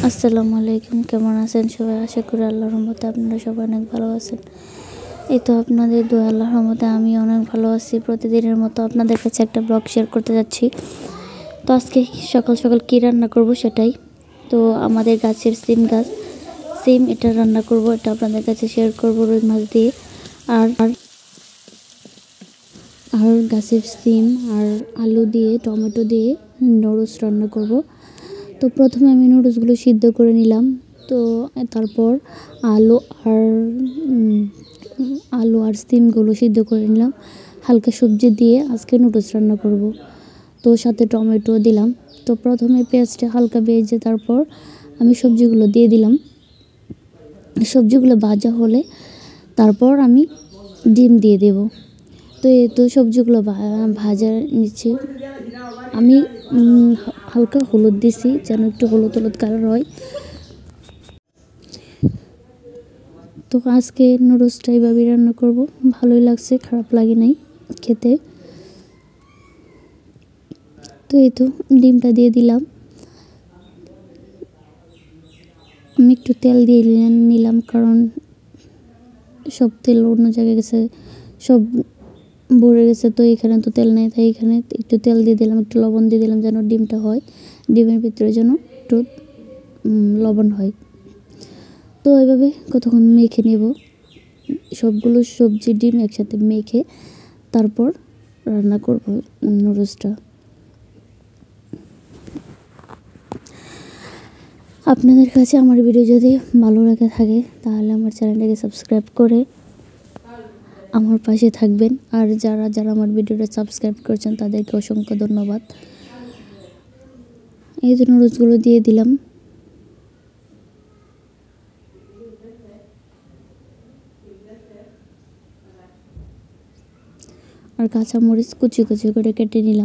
আসসালামু আলাইকুম, কেমন আছেন সবাই? আশা করি আল্লাহর রহমতে আপনারা সবাই অনেক ভালো আছেন। এই তো আপনাদের দোয়া, আল্লাহর রহমতে আমি অনেক ভালো আছি। প্রতিদিনের মতো আপনাদের কাছে একটা ব্লগ শেয়ার করতে যাচ্ছি। তো আজকে সকাল সকাল কী রান্না করব সেটাই। তো আমাদের গাছের সিম এটা রান্না করব, এটা আপনাদের কাছে শেয়ার করব রুই মাছ দিয়ে। আর আর গাছের সিম আর আলু দিয়ে টমেটো দিয়ে নুডলস রান্না করব। তো প্রথমে আমি নুডলসগুলো সিদ্ধ করে নিলাম। তো তারপর আলু আর আলু আর সিমগুলো সিদ্ধ করে নিলাম। হালকা সবজি দিয়ে আজকে নুডলস রান্না করব। তো সাথে টমেটো দিলাম। তো প্রথমে পেঁয়াজটা হালকা ভেজে তারপর আমি সবজিগুলো দিয়ে দিলাম। সবজিগুলো ভাজা হলে তারপর আমি ডিম দিয়ে দেব। তো এই তো সবজিগুলো ভাজা নিচ্ছি। আমি হালকা হলুদ দিছি যেন একটু হলুদ হলুদ কালার হয়। তো আজকে নুডলসটা এইভাবেই রান্না করব। ভালোই লাগছে, খারাপ লাগে নাই খেতে। তো এই তো ডিমটা দিয়ে দিলাম। আমি একটু তেল দিয়ে নিলাম, কারণ সব তেল অন্য জায়গায় গেছে, সব ভরে গেছে। তো এখানে তো তেল নেই, তাই এখানে একটু তেল দিয়ে দিলাম, একটু লবণ দিয়ে দিলাম যেন ডিমটা হয়, ডিমের ভিতরে যেন একটু লবণ হয়। তো এইভাবে কতক্ষণ মেখে নেব, সবগুলো সবজি ডিম একসাথে মেখে তারপর রান্না করব নুডলসটা। আপনাদের কাছে আমার ভিডিও যদি ভালো লাগে থাকে তাহলে আমার চ্যানেলটাকে সাবস্ক্রাইব করে আমার পাশে থাকবেন। আর যারা যারা আমার ভিডিওটা সাবস্ক্রাইব করেছেন তাদেরকে অসংখ্য ধন্যবাদ। এই যে নুডলসগুলো দিয়ে দিলাম। আর কাঁচামরিচ কুচি কুচি করে কেটে নিলাম।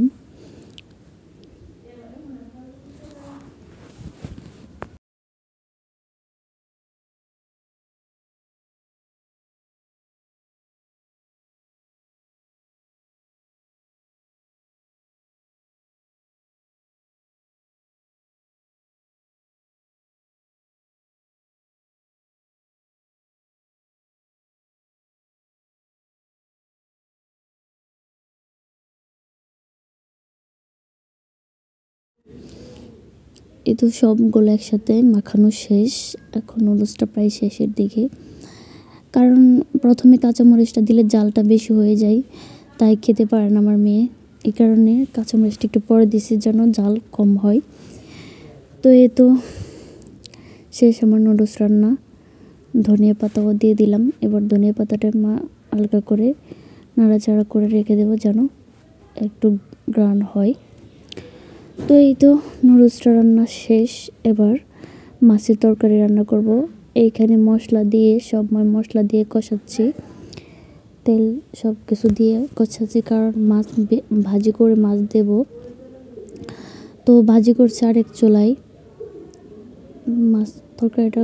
এই তো সবগুলো একসাথে মাখানো শেষ। এখন নুডলসটা প্রায় শেষের দিকে, কারণ প্রথমে কাঁচামরিচটা দিলে জালটা বেশি হয়ে যায়, তাই খেতে পারে না আমার মেয়ে। এই কারণে কাঁচামরিচটা একটু পরে দিছি যেন জাল কম হয়। তো এই তো শেষ আমার নুডলস রান্না। ধনিয়া পাতাও দিয়ে দিলাম। এবার ধনিয়া পাতাটা হালকা করে নাড়াচাড়া করে রেখে দেবো যেন একটু গ্রান হয়। তো এই তো নুডলসটা রান্না শেষ। এবার মাছের তরকারি রান্না করব। এইখানে মশলা দিয়ে মশলা দিয়ে কষাচ্ছি, তেল সব কিছু দিয়ে কষাচ্ছি, কারণ মাছ ভাজি করে মাছ দেব। তো ভাজি করছে আরেক চুলায় মাছ তরকারিটা।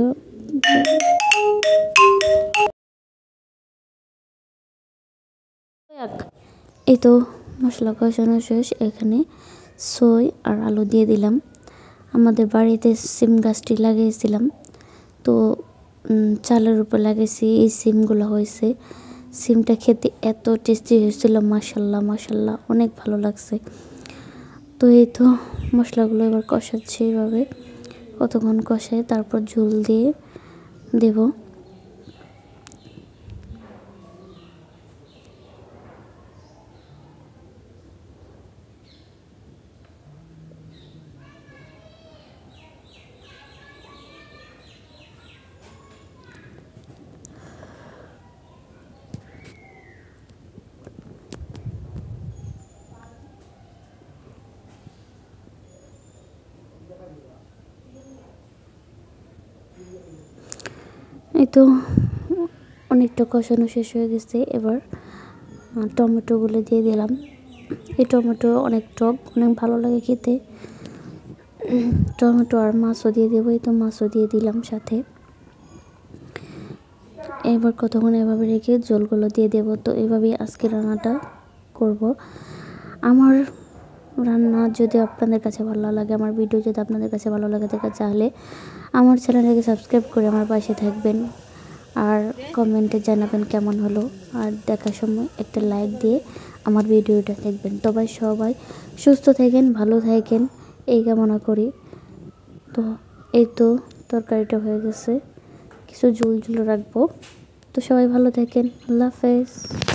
এই তো মশলা কষানো শেষ। এখানে সই আর আলু দিয়ে দিলাম। আমাদের বাড়িতে সিম গাছটি লাগিয়েছিলাম, তো চালের উপর লাগিয়েছি, এই সিমগুলো হয়েছে। সিমটা খেতে এত টেস্টি হয়েছিল, মাশাল্লাহ মাশাল্লাহ, অনেক ভালো লাগছে। তো এই তো মশলাগুলো এবার কষাচ্ছি এইভাবে, কতক্ষণ কষায় তারপর ঝোল দিয়ে দেব। এই তো অনেকটা কষানো শেষ হয়ে গেছে। এবার টমেটোগুলো দিয়ে দিলাম। এই টমেটো অনেক টক, অনেক ভালো লাগে খেতে। টমেটো আর মাছও দিয়ে দেবো। এই তো মাছও দিয়ে দিলাম সাথে। এবার কতক্ষণ এভাবে রেখে জলগুলো দিয়ে দেবো। তো এভাবেই আজকে রান্নাটা করব। আমার রান্না যদি আপনাদের কাছে ভালো লাগে, আমার ভিডিও যদি আপনাদের কাছে ভালো লাগে তাহলে আমার চ্যানেলটাকে সাবস্ক্রাইব করে আমার পাশে থাকবেন আর কমেন্টে জানাবেন কেমন হলো। আর দেখার সময় একটা লাইক দিয়ে আমার ভিডিওটা দেখবেন। সবাই সুস্থ থাকেন, ভালো থাকেন এই কামনা করি। তো এই তো তরকারিটা হয়ে গেছে, কিছু ঝুল রাখবো। তো সবাই ভালো থাকেন, আল্লাহ হাফেজ।